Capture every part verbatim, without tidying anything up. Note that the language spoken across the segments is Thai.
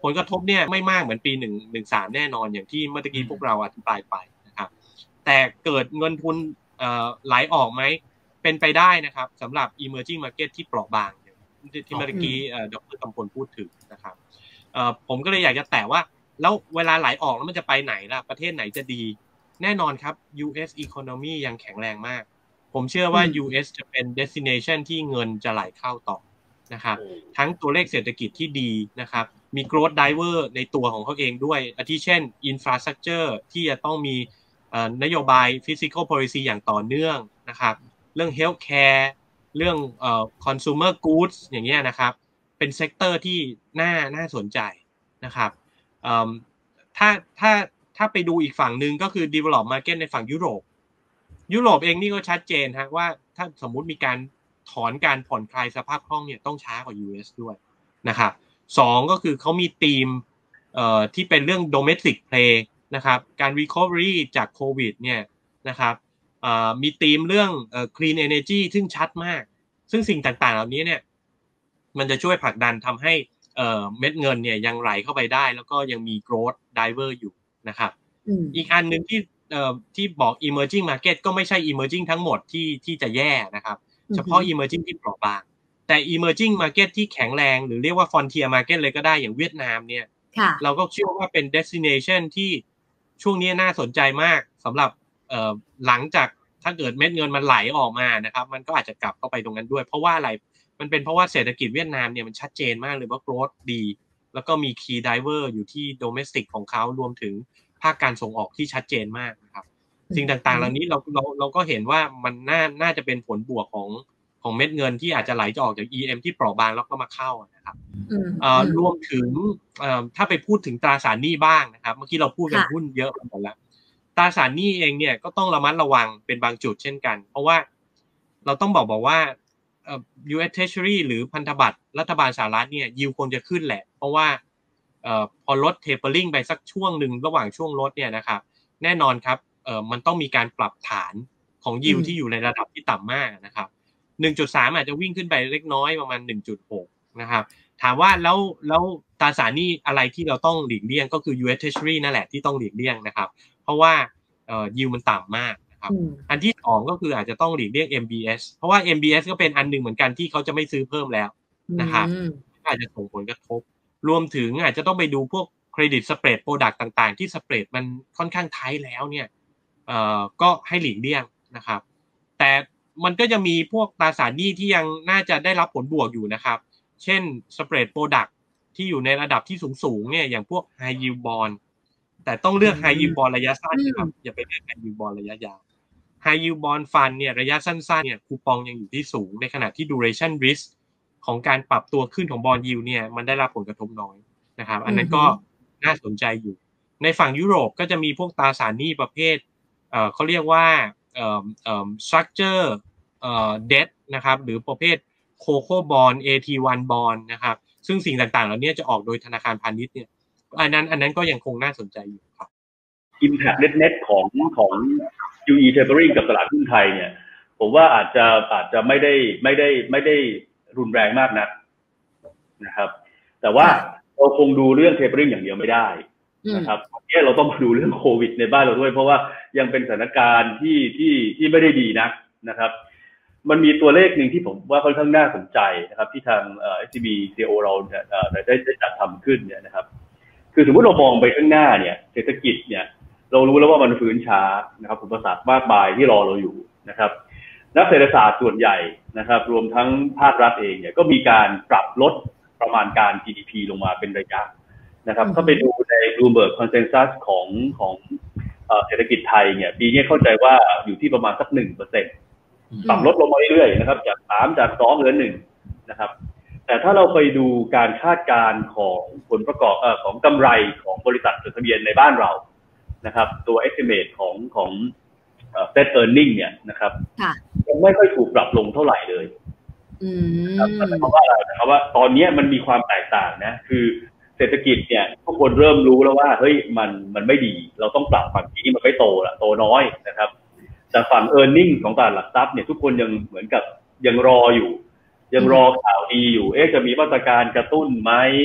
ผลกระทบเนี่ยไม่มากเหมือนปีหนึ่งหนึ่งสามแน่นอนอย่างที่เมื่อกี้พวกเราอธิบายไปนะครับแต่เกิดเงินทุนเอ่อไหลออกไหมเป็นไปได้นะครับสำหรับ emerging market ที่เปราะบางที่เมื่อกี้ดร.กำพลพูดถึงนะครับเอ่อผมก็เลยอยากจะแตะว่าแล้วเวลาไหลออกแล้วมันจะไปไหนล่ะประเทศไหนจะดีแน่นอนครับ ยู เอส economy ยังแข็งแรงมากผมเชื่อว่า ยู เอส จะเป็น destination ที่เงินจะไหลเข้าต่อนะครับทั้งตัวเลขเศรษฐกิจที่ดีนะครับมี growth driver ในตัวของเขาเองด้วยอาทิเช่น infrastructure ที่จะต้องมีนโยบาย fiscal policy อย่างต่อเนื่องนะครับเรื่อง healthcare เรื่องเอ่อ consumer goods อย่างเงี้ยนะครับเป็นเซกเตอร์ที่น่าน่าสนใจนะครับเอ่อถ้าถ้าถ้าไปดูอีกฝั่งนึงก็คือ develop market ในฝั่งยุโรปยุโรปเองนี่ก็ชัดเจนฮะว่าถ้าสมมุติมีการถอนการผ่อนคลายสภาพคล่องเนี่ยต้องช้ากว่า ยู เอส ด้วยนะครับสองก็คือเขามีธีมเอ่อที่เป็นเรื่อง domestic play นะครับการ recovery จากโควิดเนี่ยนะครับเอ่อมีธีมเรื่องเอ่อ clean energy ซึ่งชัดมากซึ่งสิ่งต่างๆเหล่านี้เนี่ยมันจะช่วยผลักดันทำให้เอ่อเม็ดเงินเนี่ยยังไหลเข้าไปได้แล้วก็ยังมี growth driver อยู่นะครับอีกอันนึงที่เอ่อที่บอก emerging market ก็ไม่ใช่ emerging ทั้งหมดที่ที่จะแย่นะครับเฉพาะ emerging ที่เปราะบางแต่ emerging market ที่แข็งแรงหรือเรียกว่า frontier market เลยก็ได้อย่างเวียดนามเนี่ยเราก็เชื่อว่าเป็น destination ที่ช่วงนี้น่าสนใจมากสำหรับเอ่อหลังจากถ้าเกิดเม็ดเงินมันไหลออกมานะครับมันก็อาจจะกลับเข้าไปตรงนั้นด้วยเพราะว่าอะไรมันเป็นเพราะว่าเศรษฐกิจเวียดนามเนี่ยมันชัดเจนมากเลยว่า growth ดีแล้วก็มี key driver อยู่ที่ domestic ของเขารวมถึงภาคการส่งออกที่ชัดเจนมากนะครับสิ่งต่างๆเหล่านี้เราเราเราก็เห็นว่ามันน่าน่าจะเป็นผลบวกของของเม็ดเงินที่อาจจะไหลจะออกจาก อี เอ็ม ที่เปราะบางแล้วก็มาเข้านะครับรวมถึงถ้าไปพูดถึงตราสารหนี้บ้างนะครับเมื่อกี้เราพูดกันหุ้นเยอะไปหมดแล้วตราสารหนี้เองเนี่ยก็ต้องระมัดระวังเป็นบางจุดเช่นกันเพราะว่าเราต้องบอกบอกว่า ยู เอส Treasury หรือพันธบัตรรัฐบาลสหรัฐเนี่ยยิวคงจะขึ้นแหละเพราะว่าพอลด tapering ไปสักช่วงหนึ่งระหว่างช่วงลดเนี่ยนะครับแน่นอนครับมันต้องมีการปรับฐานของยิวที่อยู่ในระดับที่ต่ำมากนะครับ หนึ่งจุดสาม อาจจะวิ่งขึ้นไปเล็กน้อยประมาณ หนึ่งจุดหก นะครับถามว่าแล้วแล้วตราสารหนี้อะไรที่เราต้องหลีกเลี่ยงก็คือ ยู เอส Treasury นั่นแหละที่ต้องหลีกเลี่ยงนะครับเพราะว่าเอ่อยิวมันต่ำมากนะครับอันที่สองก็คืออาจจะต้องหลีกเลี่ยง เอ็ม บี เอส เพราะว่า เอ็ม บี เอส ก็เป็นอันนึงเหมือนกันที่เขาจะไม่ซื้อเพิ่มแล้วนะครับอาจจะส่งผลกระทบรวมถึงอาจจะต้องไปดูพวกเครดิตสเปรดโปรดักต์ต่างๆที่สเปรดมันค่อนข้างไทท์แล้วเนี่ยเอ่อก็ให้หลีกเลี่ยงนะครับแต่มันก็จะมีพวกตราสารหนี้ที่ยังน่าจะได้รับผลบวกอยู่นะครับเช่นสเปรดโปรดักต์ที่อยู่ในระดับที่สูงๆเนี่ยอย่างพวก high yield bond แต่ต้องเลือก high yield bond ระยะสั้นนะครับอย่าไปเลือก high yield bond ระยะยาว high yield bond fund เนี่ยระยะสั้นๆเนี่ยคูปองยังอยู่ที่สูงในขณะที่ duration risk ของการปรับตัวขึ้นของ bond yield เนี่ยมันได้รับผลกระทบน้อยนะครับอันนั้นก็น่าสนใจอยู่ในฝั่งยุโรปก็จะมีพวกตราสารหนี้ประเภทเอ่อเขาเรียกว่าเอ่อเอ่อ structure เอ่อ debt นะครับหรือประเภท Coco Bond เอ ที วัน Bond นะครับซึ่งสิ่งต่างๆเหล่านี้จะออกโดยธนาคารพาณิชย์เนี่ยอันนั้นอันนั้นก็ยังคงน่าสนใจอยู่ครับ Impact net ของของ ยู อี Tapering กับตลาดหุ้นไทยเนี่ยผมว่าอาจจะอาจจะไม่ได้ไม่ได้ไม่ได้รุนแรงมากนักนะครับแต่ว่าเราคงดูเรื่อง Tapering อย่างเดียวไม่ได้นะครับเนี่ยเราต้องมาดูเรื่องโควิดในบ้านเราด้วยเพราะว่ายังเป็นสถานการณ์ที่ที่ที่ไม่ได้ดีนักนะครับมันมีตัวเลขหนึ่งที่ผมว่าค่อนข้างน่าสนใจนะครับที่ทางเอ่อ เอส ซี บี ซี โอ เราเนี่ยเอ่อได้ได้จัดทำขึ้นเนี่ยนะครับคือสมมติเรามองไปข้างหน้าเนี่ยเศรษฐกิจเนี่ยเรารู้แล้วว่ามันฟื้นช้านะครับอุปสรรคมากมายที่รอเราอยู่นะครับนักเศรษฐศาสตร์ส่วนใหญ่นะครับรวมทั้งภาครัฐเองเนี่ยก็มีการปรับลดประมาณการ จี ดี พี ลงมาเป็นระยะนะครับถ้าไปดูใน Bloomberg Consensus ของของเอ่อเศรษฐกิจไทยเนี่ยปีนี้เข้าใจว่าอยู่ที่ประมาณสัก หนึ่งเปอร์เซ็นต์ ปรับลดลงมาเรื่อยๆนะครับจากสามจากสองเหลือหนึ่งนะครับแต่ถ้าเราไปดูการคาดการณ์ของผลประกอบเอ่อของกำไรของบริษัทจดทะเบียนในบ้านเรานะครับตัว estimate ของของเอ่อ Fed earning เนี่ยนะครับยังไม่ค่อยถูกปรับลงเท่าไหร่เลยอืมเพราะว่าอะไรนะครับว่าตอนนี้มันมีความแตกต่างนะคือเศรษฐกิจเนี่ยทุกคนเริ่มรู้แล้วว่าเฮ้ยมันมันไม่ดีเราต้องปรับฝั่งนี้มันไม่โตละโตน้อยนะครับแต่ฝั่ง earning ของตลาดหลักทรัพย์เนี่ยทุกคนยังเหมือนกับยังรออยู่ยังรอข่าวดีอยู่เอ๊ะจะมีมาตรการกระตุ้นไหม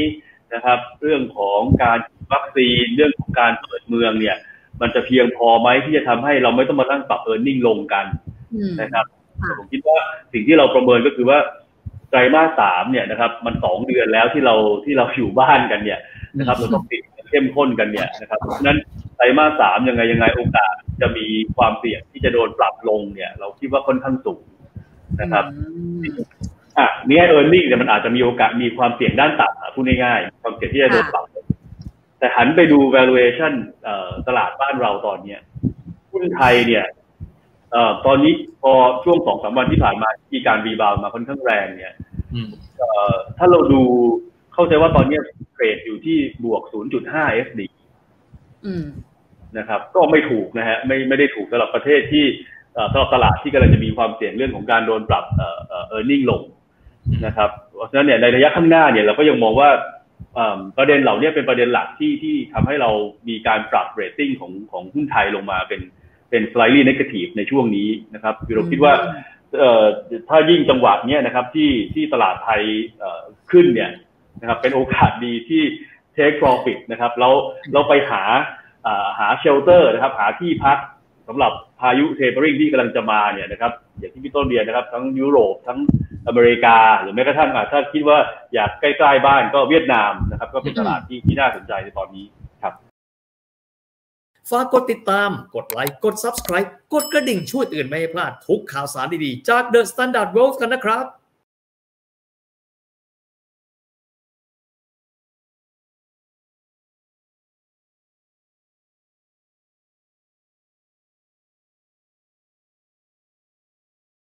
นะครับเรื่องของการวัคซีนเรื่องของการเปิดเมืองเนี่ยมันจะเพียงพอไหมที่จะทำให้เราไม่ต้องมาตั้งปรับ earning ลงกันนะครับผมคิดว่าสิ่งที่เราประเมินก็คือว่าไตรมาสสามเนี่ยนะครับมันสองเดือนแล้วที่เราที่เราอยู่บ้านกันเนี่ยนะครับเราต้องปิดเข้มข้นกันเนี่ยนะครับเพราะฉะนั้นไตรมาสสามยังไงยังไงโอกาสจะมีความเสี่ยงที่จะโดนปรับลงเนี่ยเราคิดว่าค่อนข้างสูงนะครับอ่ะนี่ earning เนี่ยมันอาจจะมีโอกาสมีความเสี่ยงด้านต่ำพูดง่ายๆความเสี่ยงที่จะโดนปรับแต่หันไปดู valuation เอ่อตลาดบ้านเราตอนนี้หุ้นไทยเนี่ยเอ่อตอนนี้พอช่วง สองถึงสาม วันที่ผ่านมามีการรีบาวด์มาค่อนข้างแรงเนี่ยเอ่อถ้าเราดูเข้าใจว่าตอนนี้เทรดอยู่ที่บวก ศูนย์จุดห้า เอฟ ดี อืมนะครับก็ไม่ถูกนะฮะไม่ไม่ได้ถูกสำหรับประเทศที่เอ่อสำหรับตลาดที่กำลังจะมีความเสี่ยงเรื่องของการโดนปรับเอ่อเอ่อ earning ลงนะครับเพราะฉะนั้นเนี่ยในระยะข้างหน้าเนี่ยเราก็ยังมองว่าประเด็นเหล่านี้เป็นประเด็นหลักที่ที่ทำให้เรามีการปรับเรตติ้งของของหุ้นไทยลงมาเป็นเป็น slightly negative ในช่วงนี้นะครับคือเราคิดว่าเอ่อถ้ายิ่งจังหวะเนี้ยนะครับที่ที่ตลาดไทยเอ่อขึ้นเนี่ยนะครับเป็นโอกาสดีที่ take profit นะครับเราเราไปหาอ่าหา shelter นะครับหาที่พักสำหรับพายุ tapering ที่กำลังจะมาเนี่ยนะครับอย่างที่พี่ต้นเรียนนะครับทั้งยุโรปทั้งอเมริกาหรือแม้กระทั่งถ้าคิดว่าอยากใกล้ๆบ้านก็เวียดนามนะครับก็เป็นตลาดที่ที่น่าสนใจในตอนนี้ครับฝากกดติดตามกดไลค์กด Subscribe กดกระดิ่งช่วยเตือนไม่ให้พลาดทุกข่าวสารดีๆจาก The Standard World กันนะครับ